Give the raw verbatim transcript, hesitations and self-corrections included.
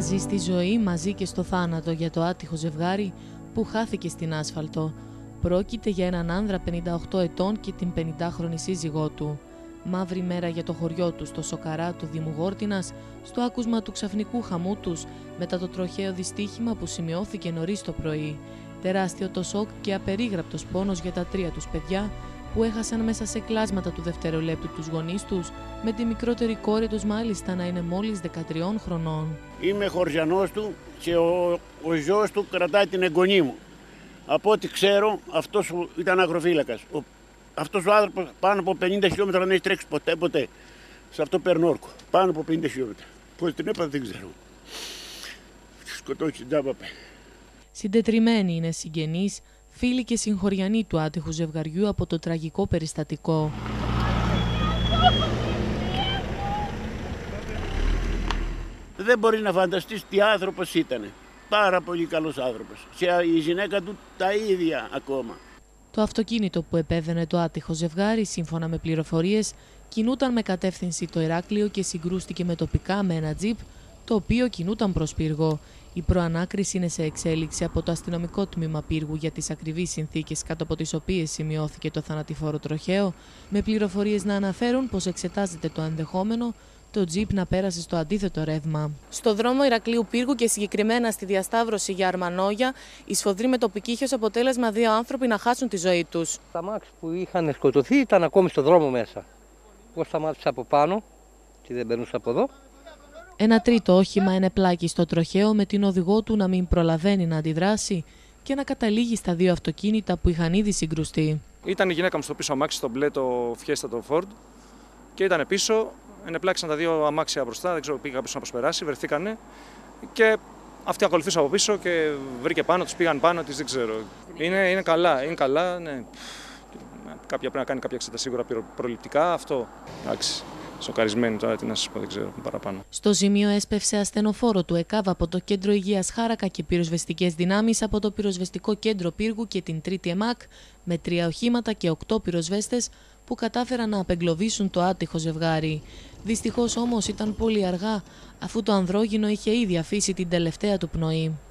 Μαζί στη ζωή, μαζί και στο θάνατο για το άτυχο ζευγάρι που χάθηκε στην άσφαλτο. Πρόκειται για έναν άνδρα πενήντα οκτώ ετών και την πενηντάχρονη σύζυγό του. Μαύρη μέρα για το χωριό του στο Σοκαρά του Δήμου Γόρτινας, στο άκουσμα του ξαφνικού χαμού τους μετά το τροχαίο δυστύχημα που σημειώθηκε νωρίς το πρωί. Τεράστιο το σοκ και απερίγραπτος πόνος για τα τρία τους παιδιά που έχασαν μέσα σε κλάσματα του δευτερολέπτου τους γονείς τους, με τη μικρότερη κόρη τους μάλιστα να είναι μόλις δεκατριών χρονών. Είμαι χωριανός του και ο, ο γιος του κρατάει την εγγονή μου. Από ό,τι ξέρω, αυτός ήταν αγροφύλακας. Ο, αυτός ο άνθρωπος πάνω από πενήντα χιλιόμετρα δεν έχει τρέξει ποτέ, ποτέ. Σε αυτό παίρνω όρκο. Πάνω από πενήντα χιλιόμετρα. Πώς την έπαθα δεν ξέρω. Σκοτώθηκε τζάμπα. Συντετριμμένοι είναι συγγενείς, φίλοι και συγχωριανοί του άτυχου ζευγαριού από το τραγικό περιστατικό. Δεν μπορεί να φανταστείς τι άνθρωπος ήταν. Πάρα πολύ καλός άνθρωπος. Και η γυναίκα του τα ίδια ακόμα. Το αυτοκίνητο που επέβαινε το άτυχο ζευγάρι, σύμφωνα με πληροφορίες, κινούταν με κατεύθυνση το Ηράκλειο και συγκρούστηκε με τοπικά με ένα τζιπ, το οποίο κινούταν προς πύργο. Η προανάκριση είναι σε εξέλιξη από το αστυνομικό τμήμα πύργου για τις ακριβείς συνθήκες κάτω από τις οποίες σημειώθηκε το θανατηφόρο τροχαίο, με πληροφορίες να αναφέρουν πως εξετάζεται το ενδεχόμενο το τζιπ να πέρασε στο αντίθετο ρεύμα. Στο δρόμο Ηρακλείου Πύργου και συγκεκριμένα στη διασταύρωση για Αρμανόγια, η σφοδρή μετοπική είχε ως αποτέλεσμα δύο άνθρωποι να χάσουν τη ζωή τους. Τα αμάξι που είχαν σκοτωθεί ήταν ακόμη στο δρόμο μέσα. Εγώ σταμάτησα από πάνω και δεν περνούσα από εδώ. Ένα τρίτο όχημα ενεπλάκη στο τροχαίο με την οδηγό του να μην προλαβαίνει να αντιδράσει και να καταλήγει στα δύο αυτοκίνητα που είχαν ήδη συγκρουστεί. Ήταν η γυναίκα μου στο πίσω αμάξι, στο μπλε το Fiesta, το Ford, και ήταν πίσω. Ενεπλάκησαν τα δύο αμάξια μπροστά, δεν ξέρω, πήγε κάποιος να προσπεράσει, βρεθήκανε και αυτοί ακολουθήσαν από πίσω και βρήκε πάνω τους, πήγαν πάνω της, δεν ξέρω. Είναι, είναι καλά, είναι καλά, ναι. Κάποια πρέπει να κάνει κάποια εξέταση σίγουρα προληπτικά, αυτό, εντάξει. Σοκαρισμένοι τώρα, τι να σας πω, δεν ξέρω παραπάνω. Στο σημείο έσπευσε ασθενοφόρο του ΕΚΑΒ από το Κέντρο Υγείας Χάρακα και πυροσβεστικές δυνάμεις από το Πυροσβεστικό Κέντρο Πύργου και την Τρίτη ΕΜΑΚ, με τρία οχήματα και οκτώ πυροσβέστες που κατάφεραν να απεγκλωβίσουν το άτυχο ζευγάρι. Δυστυχώς όμως ήταν πολύ αργά, αφού το ανδρόγυνο είχε ήδη αφήσει την τελευταία του πνοή.